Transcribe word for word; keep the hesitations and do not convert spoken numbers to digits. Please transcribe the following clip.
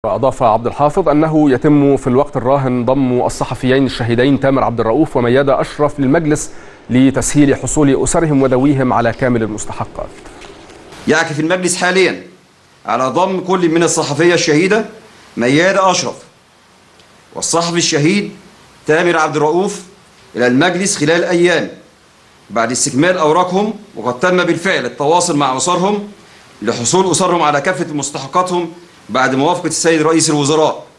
أضاف عبد الحافظ أنه يتم في الوقت الراهن ضم الصحفيين الشهيدين تامر عبد الرؤوف وميادة أشرف للمجلس لتسهيل حصول أسرهم وذويهم على كامل المستحقات. يعكف المجلس حاليا على ضم كل من الصحفية الشهيدة ميادة أشرف والصحفي الشهيد تامر عبد الرؤوف إلى المجلس خلال أيام بعد استكمال أوراقهم، وقد تم بالفعل التواصل مع أسرهم لحصول أسرهم على كافة مستحقاتهم بعد موافقة السيد رئيس الوزراء.